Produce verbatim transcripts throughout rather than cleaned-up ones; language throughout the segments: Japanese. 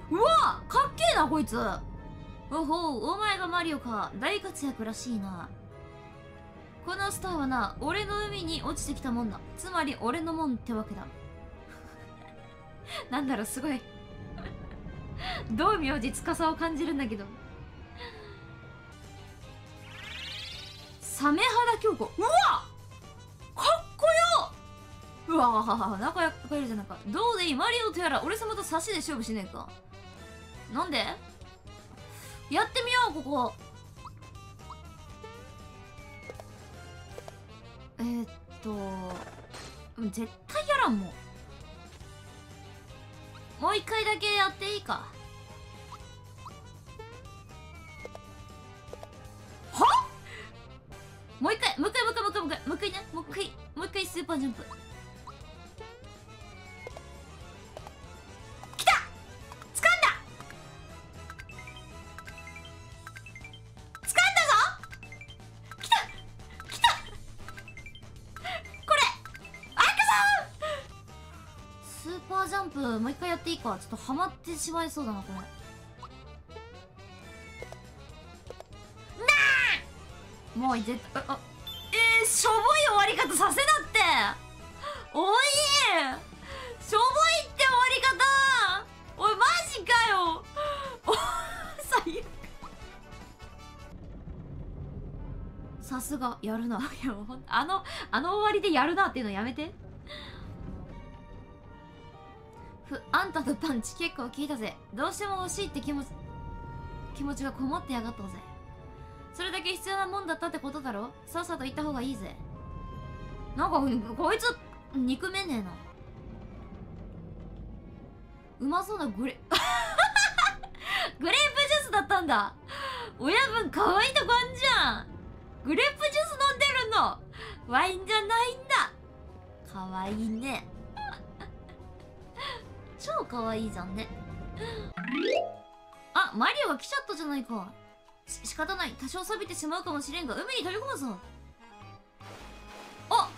うわかっけえなこいつ。おほう、お前がマリオか。大活躍らしいな。このスターはな、俺の海に落ちてきたもんだ。つまり俺のもんってわけだ。なんだろう、すごい道明寺司を感じるんだけど。サメ肌強固。うわかっこよ。うわ仲良くいるじゃないか。どうでいいマリオとやら俺様と差しで勝負しねえか。なんでやってみようここ。えー、っと絶対やらんもん。もう一回だけやっていいか。はもう一回もう一回もう一回もう一回もう一回もう一回ねもう一回もう一回スーパージャンプ。きた掴んだ。掴んだぞ。きたきたこれあくぞ。スーパージャンプもう一回やっていいか。ちょっとハマってしまいそうだなこれ。もう絶対、あ、えー、しょぼい終わり方させなって。おいしょぼいって終わり方。おいマジかよ。お最悪。さすがやるな。いやもうほんとあのあの終わりでやるなっていうのやめて。ふあんたのパンチ結構効いたぜ。どうしても欲しいって気持ち気持ちがこもってやがったぜ。それだけ必要なもんだったってことだろ。さっさと行った方がいいぜ。なんかこいつ憎めねえな。うまそうなグレグレープジュースだったんだ。親分可愛いとこあんじゃん。グレープジュース飲んでるのワインじゃないんだ。可愛いね超可愛いじゃんね。あ、マリオが来ちゃったじゃないか。し仕方ない。多少錆びてしまうかもしれんが海に飛び込むぞ。ああ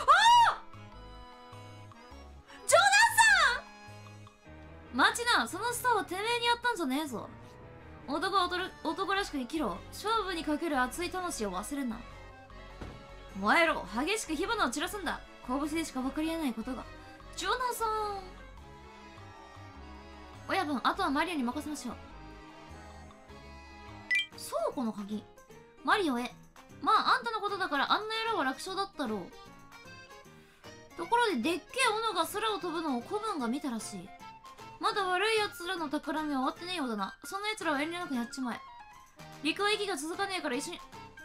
ジョナサン待ちな。そのスターはてめえにやったんじゃねえぞ。男は男らしく生きろ。勝負にかける熱い魂を忘れんな。燃えろ。激しく火花を散らすんだ。拳でしか分かりえないことが。ジョナサン親分、あとはマリオに任せましょう。倉庫の鍵。マリオへ。まああんたのことだからあんな野郎は楽勝だったろう。ところででっけえ斧が空を飛ぶのを子分が見たらしい。まだ悪い奴らの企みは終わってねえようだな。そんな奴らは遠慮なくやっちまえ。陸は息が続かねえから一緒に。え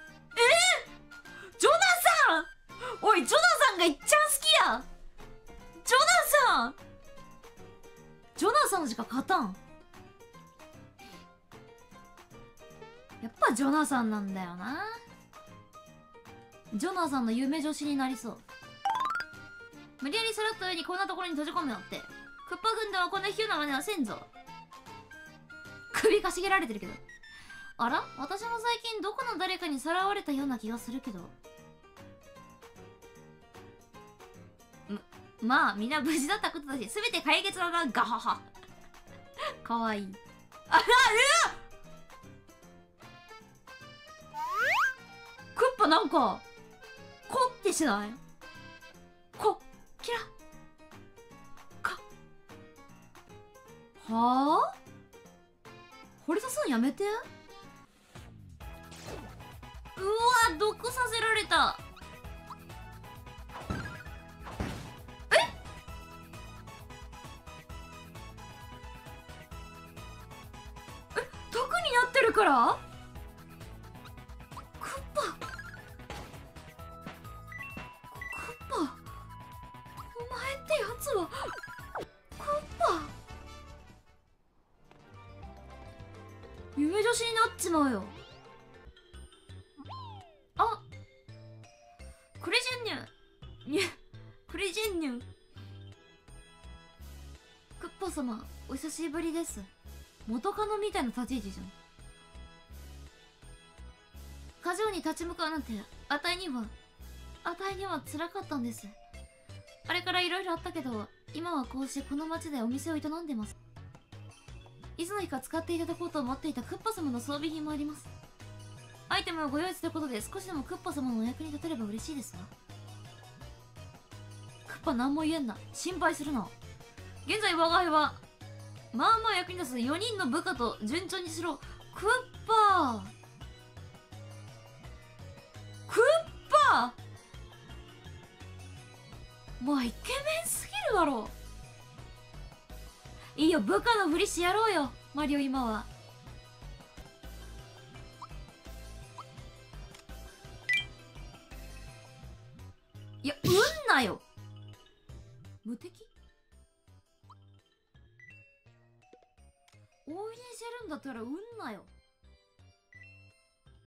ー、ジョナサンおいジョナサンがいっちゃん好きや。ジョナサンジョナサンしか勝たん。やっぱジョナサンなんだよな。ジョナサンの夢女子になりそう。無理やりさらった上にこんなところに閉じ込めよって。クッパ軍ではこんなヒューな真似はせんぞ。首かしげられてるけど。あら私も最近どこの誰かにさらわれたような気がするけど。まあみんな無事だったことだし全て解決だな。ガハハかわいい。あらうわクッパなんかコってしない？コキラカはあ惚れさすのやめて。うわ毒させられた。毒になってるからクッパクッパお前ってやつはクッパ夢女子になっちまうよ。あクレジェンニュにクレジェンニュクッパ様お久しぶりです。元カノみたいな立ち位置じゃん。過剰に立ち向かうなんてあたいにはあたいには辛かったんです。あれからいろいろあったけど今はこうしてこの町でお店を営んでます。 いつの日か使っていただこうと思っていたクッパ様の装備品もあります。アイテムをご用意することで少しでもクッパ様のお役に立てれば嬉しいですわ。クッパ何も言えんな。心配するな。現在我が輩はまあまあ役に立つよにんの部下と順調にしろ。クッパークッパーもうイケメンすぎるだろ。いいよ、部下のふりしてやろうよマリオ。今はいや、うんなよ。無敵応援してるんだったらうんなよ。